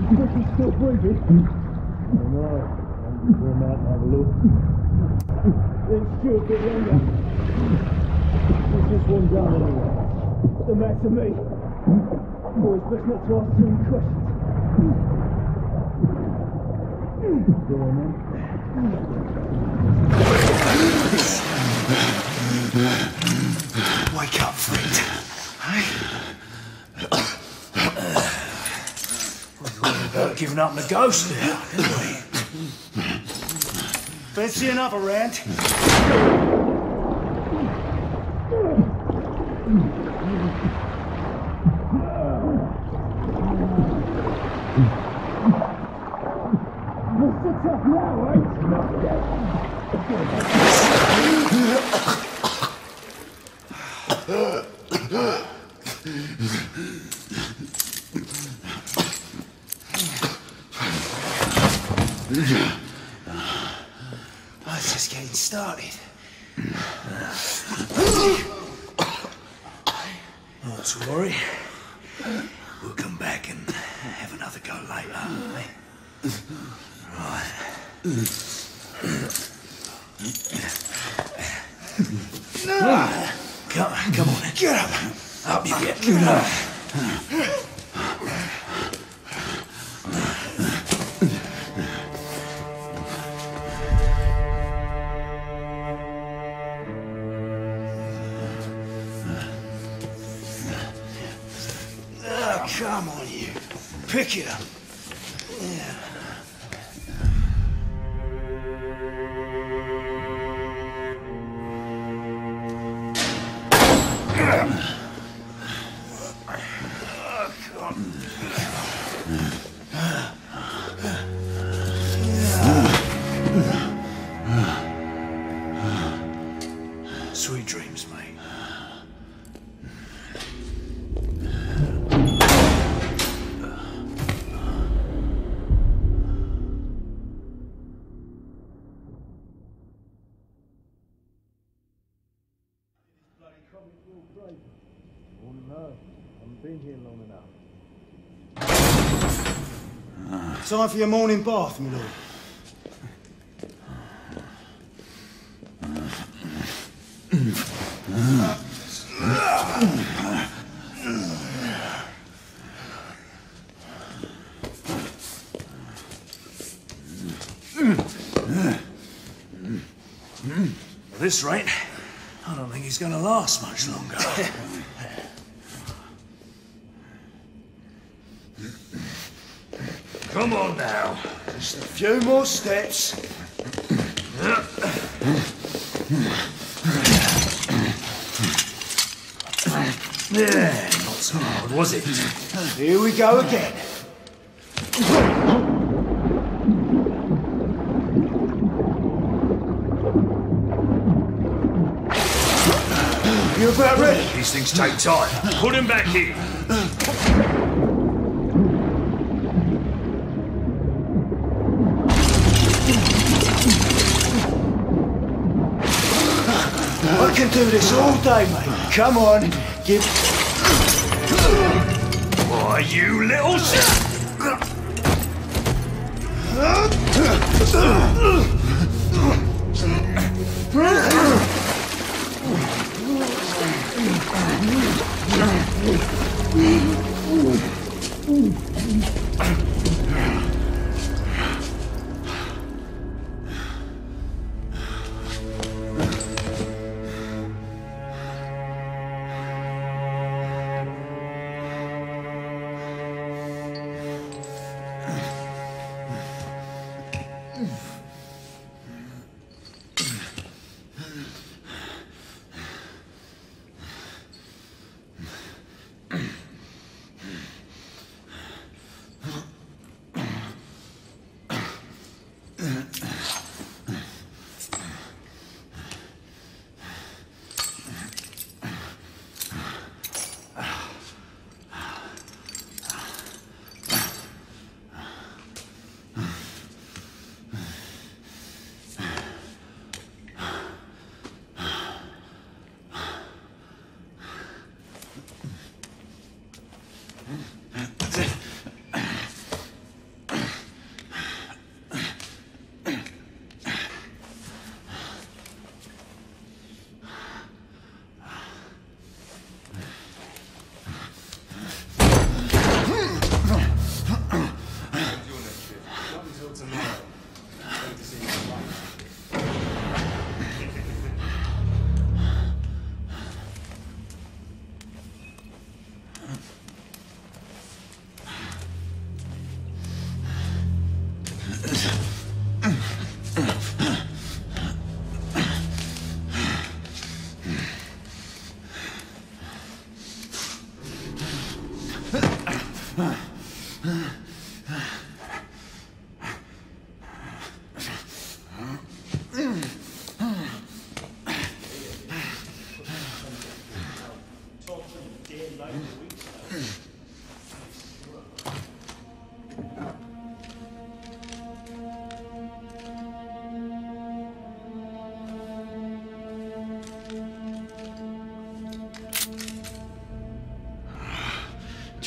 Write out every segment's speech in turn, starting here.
He's still breathing. I know. I'm going out and have a look. It's still a bit longer. There's just one down anyway. The matter me. Boys, best not to ask too many questions. Go on, then. Wake up, friend. About giving up on the ghost now, didn't we? Fancy another round? What's the tough now, eh? Not Oh, it's just getting started. Not to worry. We'll come back and have another go later, eh? Right. Come on, get up. Up you get. Get up. Come on, you. Pick it up. Yeah. Sweet dreams, mate. Oh, no. I haven't been here long enough. Time for your morning bath, my lord. At this rate, I don't think he's going to last much longer. Come on now. Just a few more steps. Yeah, not so hard, was it? Here we go again. You about ready? These things take time. Put him back in. I can do this all day, mate. Come on, give... Why, you little shit!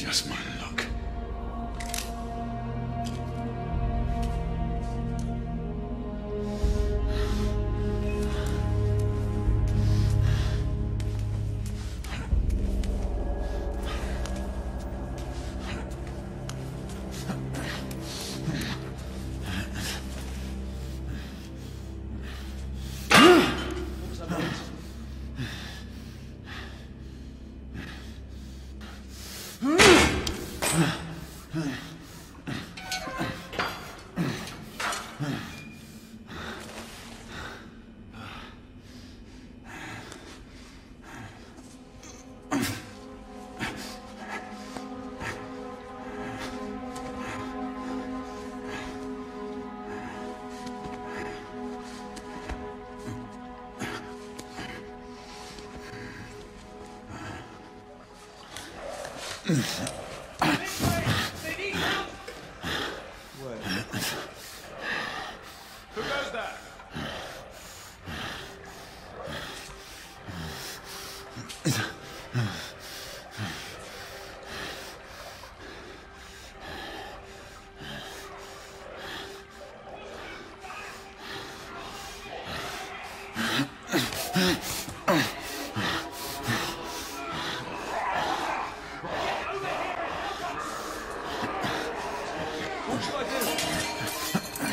just my luck. Who goes there? What should I do?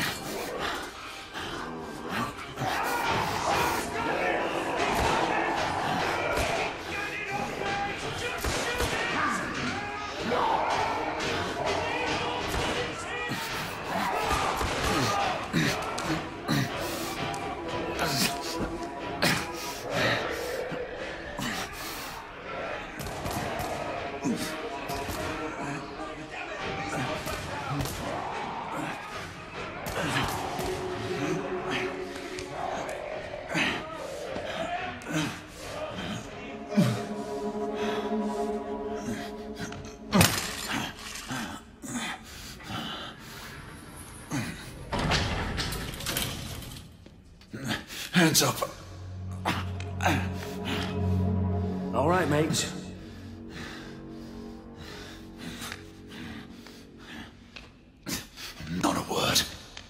Hands up. All right, mates. Not a word.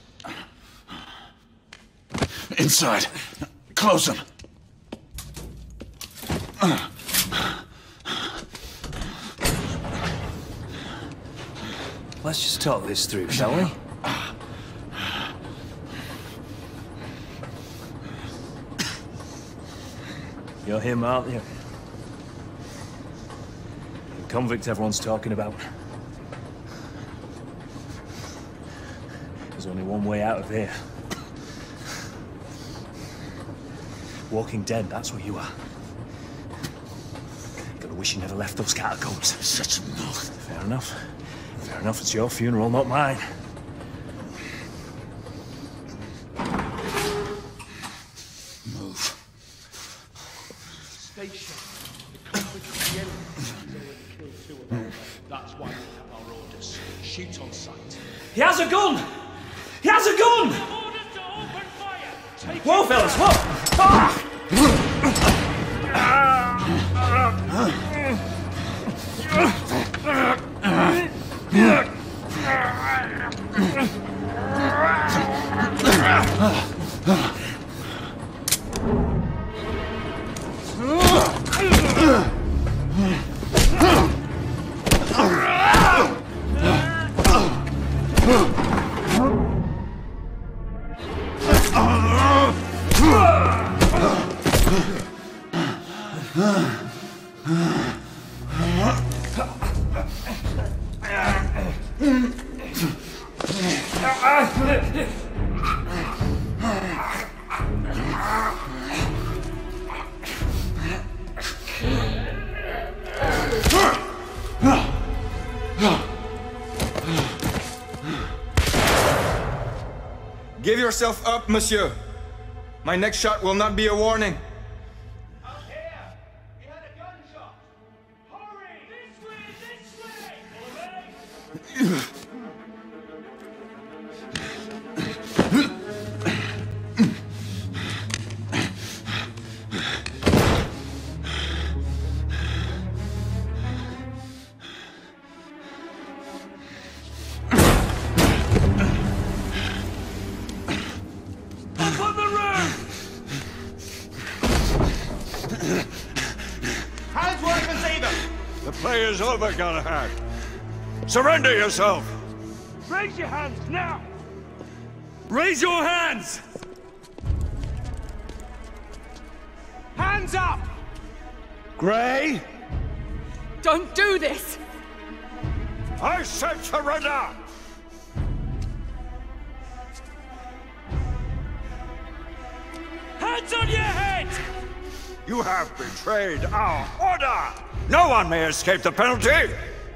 Inside. Close them. Let's just talk this through, shall we? You're him, aren't you? The convict everyone's talking about. There's only one way out of here. Walking Dead, that's what you are. Gotta wish you never left those catacombs. Such a milk. Fair enough. Fair enough, it's your funeral, not mine. Move. Station. The convict is the enemy. They already killed 2 of our men. That's why we have our orders. Shoot on sight. He has a gun! He has a gun! Orders to open fire! Take Whoa, fellas, whoa! Ah! Give yourself up, monsieur. My next shot will not be a warning. Out here! We had a gunshot! Hurry! This way! This way! play is over, Galahad. Surrender yourself! Raise your hands, now! Raise your hands! Hands up! Gray? Don't do this! I said surrender! Hands on your head! You have betrayed our order! No one may escape the penalty!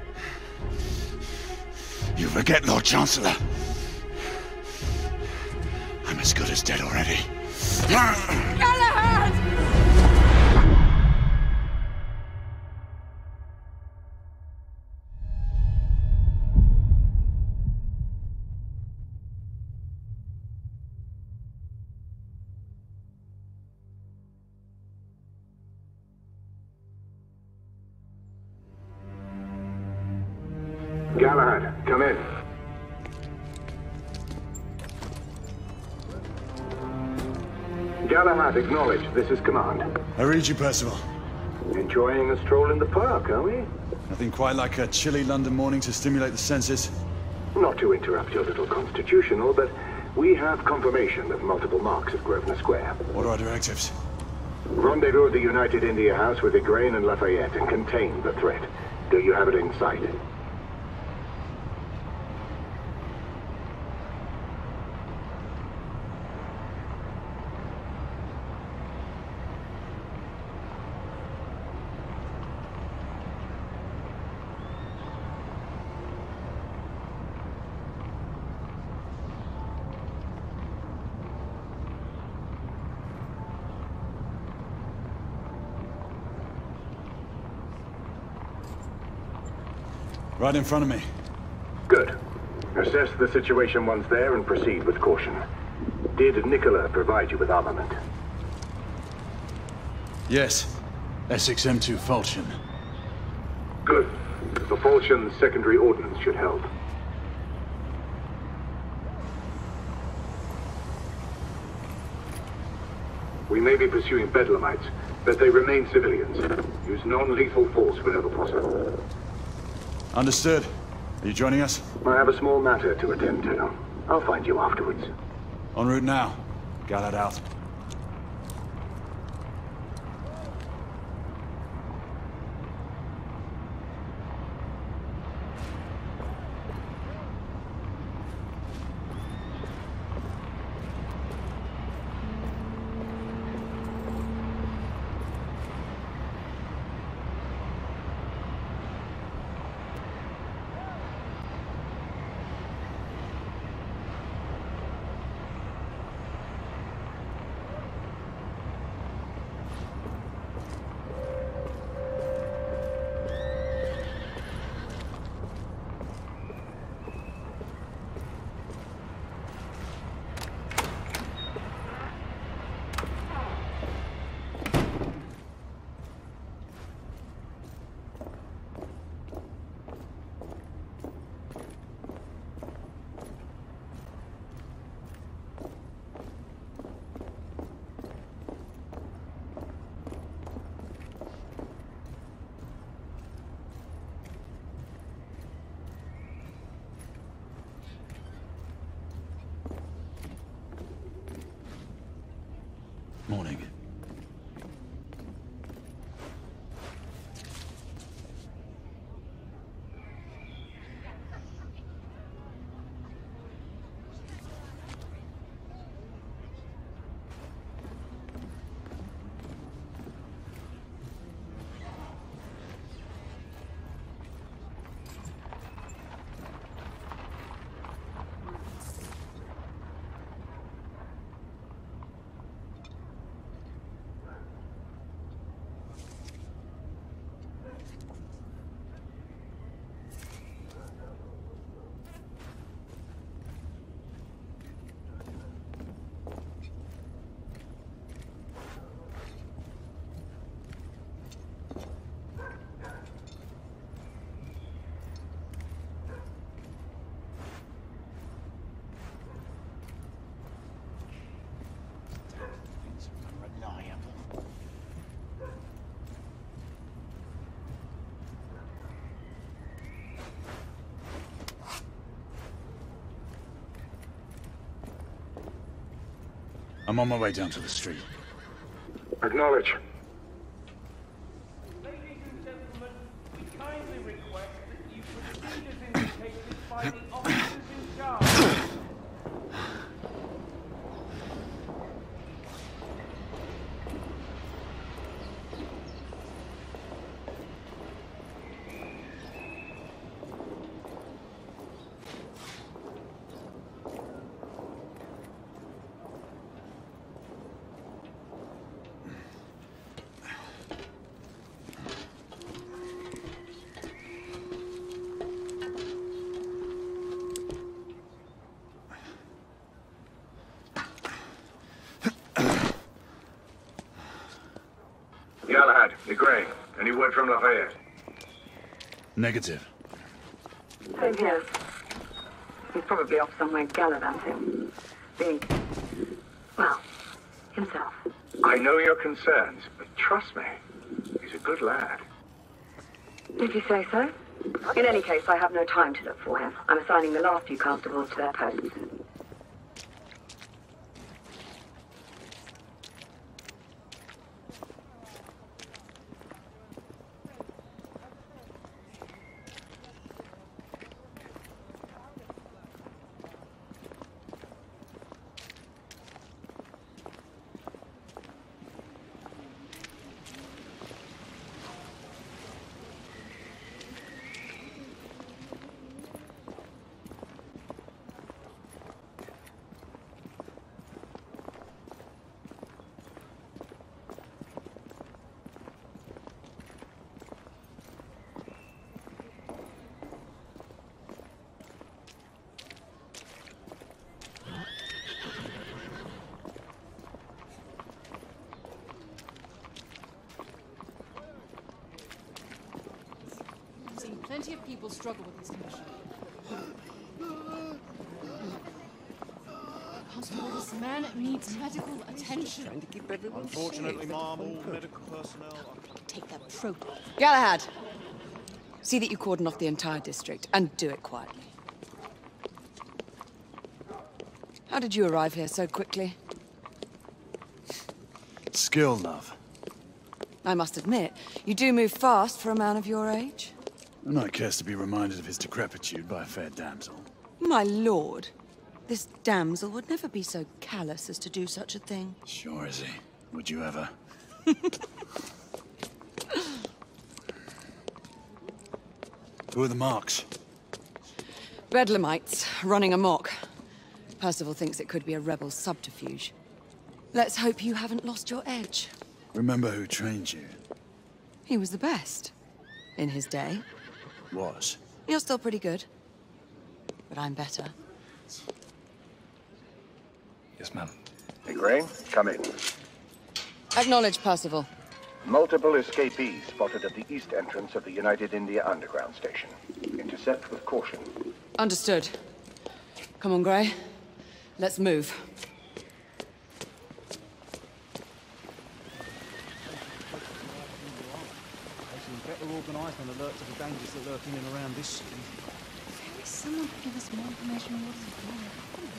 You forget, Lord Chancellor. I'm as good as dead already. Galahad! Galahad, come in. Galahad, acknowledge. This is command. I read you, Percival. Enjoying a stroll in the park, are we? Nothing quite like a chilly London morning to stimulate the senses. Not to interrupt your little constitutional, but we have confirmation of multiple marks at Grosvenor Square. What are our directives? Rendezvous at the United India House with Igraine and Lafayette and contain the threat. Do you have it in sight? Right in front of me. Good. Assess the situation once there and proceed with caution. Did Nicola provide you with armament? Yes. Essex M2 Falchion. Good. The Falchion's secondary ordnance should help. We may be pursuing Bedlamites, but they remain civilians. Use non-lethal force whenever possible. Understood. Are you joining us? I have a small matter to attend to. I'll find you afterwards. En route now. Galahad out. Morning. I'm on my way down to the street. Acknowledge. Ladies and gentlemen, we kindly request that you proceed as indicated by the officers in charge. Galahad, you're Gray. Any word from Lafayette? Negative. Same here. He's probably off somewhere gallivanting. Being, well, himself. I know your concerns, but trust me, he's a good lad. If you say so. In any case, I have no time to look for him. I'm assigning the last few constables to their posts. Plenty of people struggle with this condition. Constable, this man needs medical attention. Trying to keep everyone Unfortunately, safe. Mom, all medical personnel Take that protocol. Galahad! See that you cordon off the entire district, and do it quietly. How did you arrive here so quickly? Skill, love. I must admit, you do move fast for a man of your age. And I cares to be reminded of his decrepitude by a fair damsel. My lord, this damsel would never be so callous as to do such a thing. Sure is he. Would you ever? Who are the marks? Bedlamites, running amok. Percival thinks it could be a rebel subterfuge. Let's hope you haven't lost your edge. Remember who trained you? He was the best. In his day. Was. You're still pretty good. But I'm better. Yes, ma'am. Hey, Gray, come in. Acknowledge, Percival. Multiple escapees spotted at the east entrance of the United India Underground Station. Intercept with caution. Understood. Come on, Gray. Let's move. Better organised and alert to the dangers that are lurking in around this city. There is someone who give us more information on what is going on.